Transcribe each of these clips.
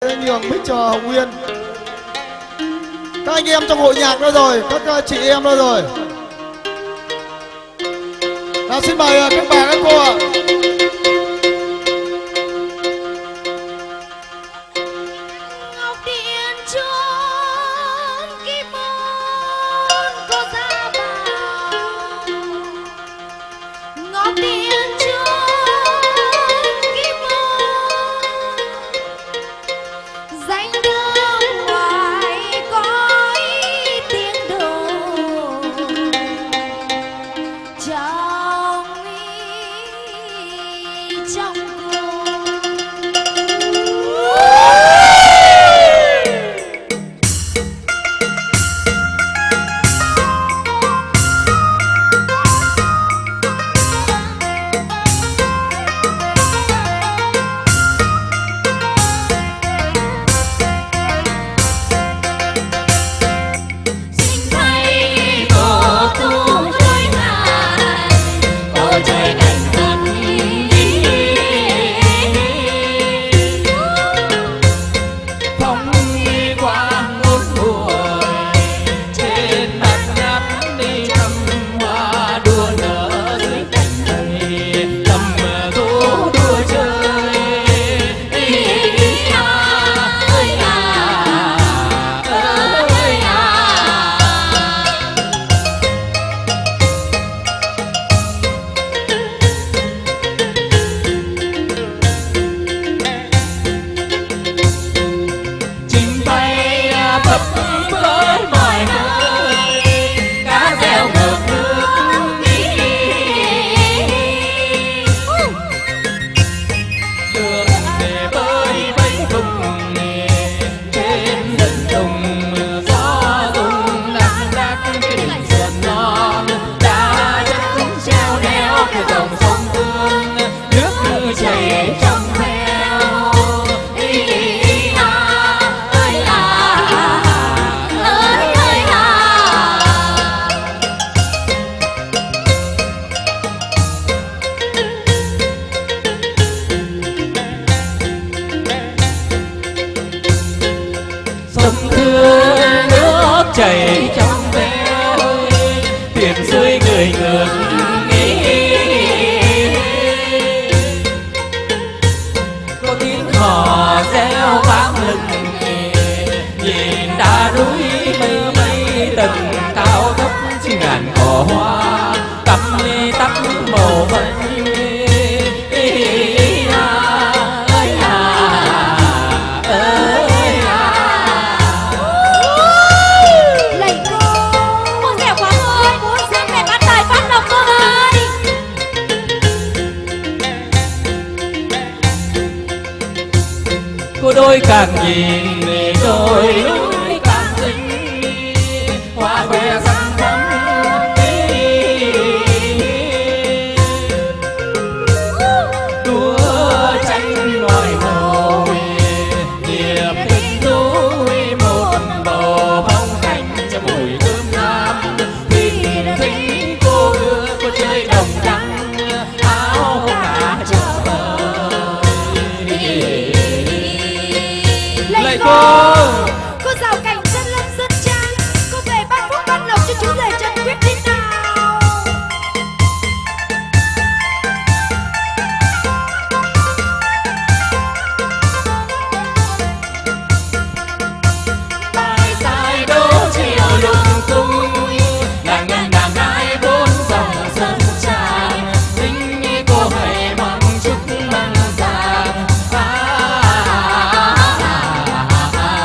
nhường mic cho Hồng Nguyên. Các anh em trong hội nhạc đó rồi, các chị em đó rồi. Nào xin mời các bà các cô ạ. chảy trong veo thuyền xuôi người ngược có tiếng hò reo vang lừng nhìn đá núi mây mây tầng cao thấp trên ngàn cỏ hoa tắm tắt màu vân. Cô đôi càng nhìn đôi núi càng xinh hoa khoe xanh thắm đua tranh ngoài hồ điệp tình núi một bầu phong cảnh cho mùi thơm nam thình thình cô đưa cô chơi đồng trắng áo cá chờ cô rào cảnh dân lâm dân trang cô về ban phúc ban lộc cho chú rể Trần Quyết đi nào. Bài sai đố chiều lung tung là ngân nàng hai bốn dòng dân trang xinh như cô hãy mong chúc mừng giang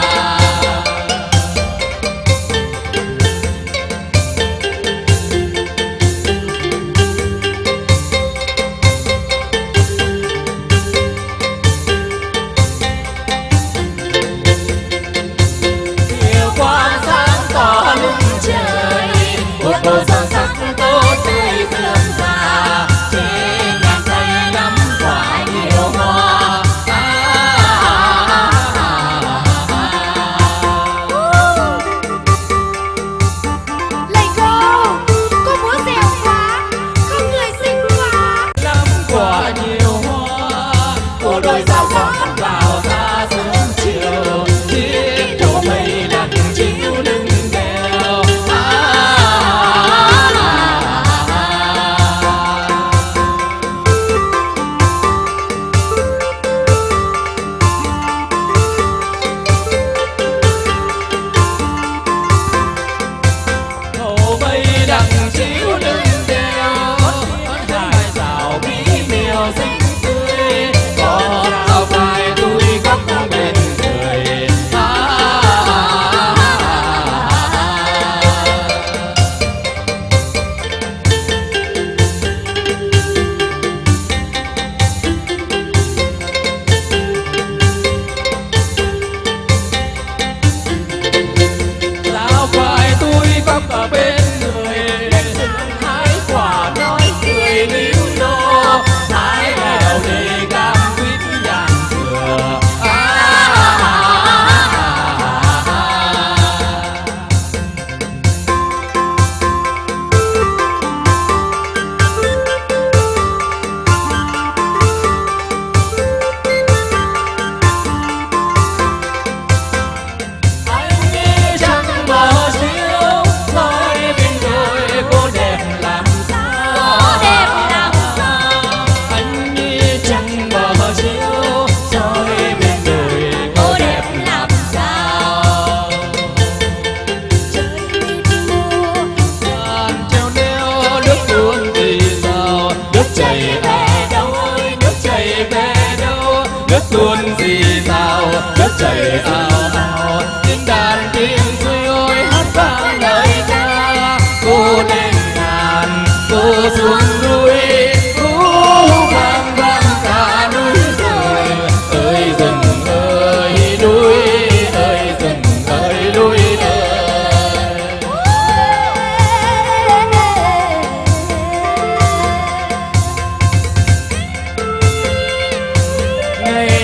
ngày